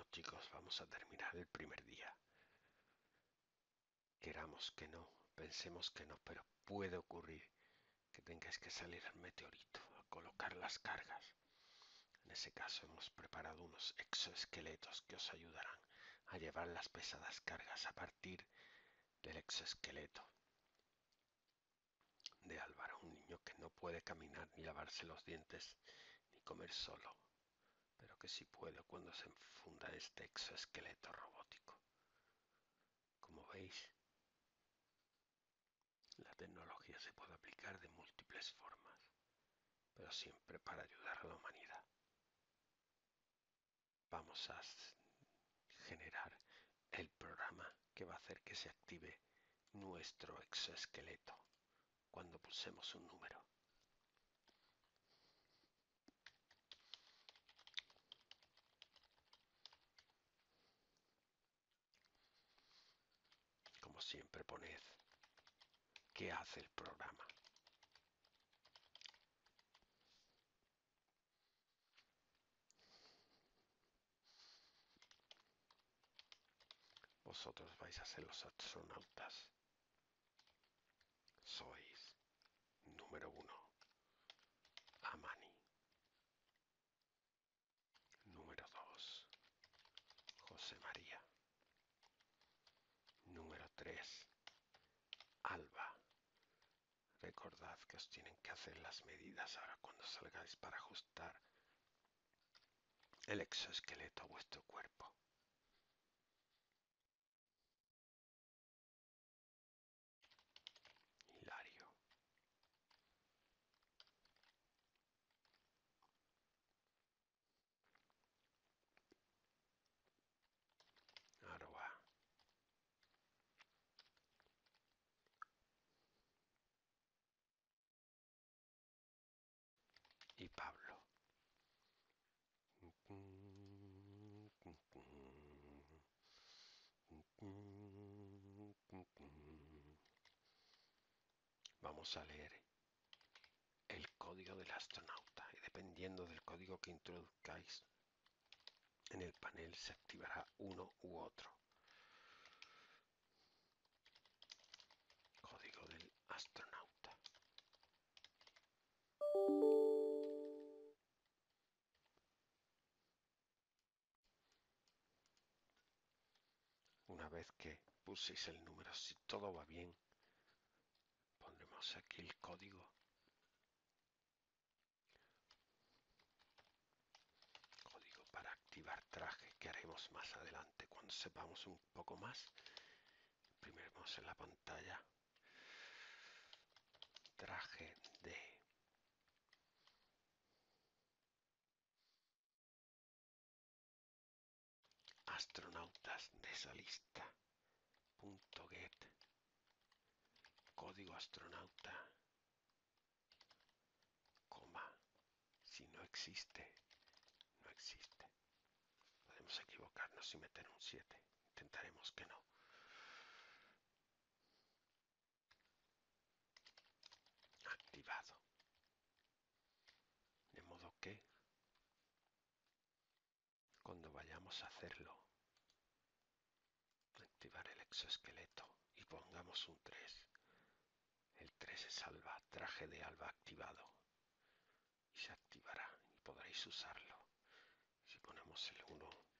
chicos, vamos a terminar el primer día. Queramos que no, pensemos que no, pero puede ocurrir que tengáis que salir al meteorito a colocar las cargas. En ese caso hemos preparado unos exoesqueletos que os ayudarán a llevar las pesadas cargas a partir del exoesqueleto de Álvaro, un niño que no puede caminar ni lavarse los dientes ni comer solo, pero que sí puede cuando se enfunda este exoesqueleto robótico. Como veis, la tecnología se puede aplicar de múltiples formas, pero siempre para ayudar a la humanidad. Vamos a generar el programa que va a hacer que se active nuestro exoesqueleto cuando pulsemos un número. Como siempre, poned qué hace el programa. Vosotros vais a ser los astronautas. Sois número 1, Amani. Número 2, José María. Número 3, Alba. Recordad que os tienen que hacer las medidas ahora cuando salgáis para ajustar el exoesqueleto a vuestro cuerpo. Hilario. Aroa. Y Pablo. Vamos a leer el código del astronauta y dependiendo del código que introduzcáis en el panel se activará uno u otro. Código del astronauta. Una vez que puséis el número, si todo va bien, pondremos aquí el código. Código para activar traje que haremos más adelante cuando sepamos un poco más. Imprimimos en la pantalla traje de astronautas de esa lista. .get código astronauta, coma, si no existe, no existe. Podemos equivocarnos y meter un 7. Intentaremos que no. Activado. De modo que cuando vayamos a hacerlo, activar el exoesqueleto y pongamos un 3. El 3 es Alba, traje de Alba activado. Y se activará y podréis usarlo. Si ponemos el 1,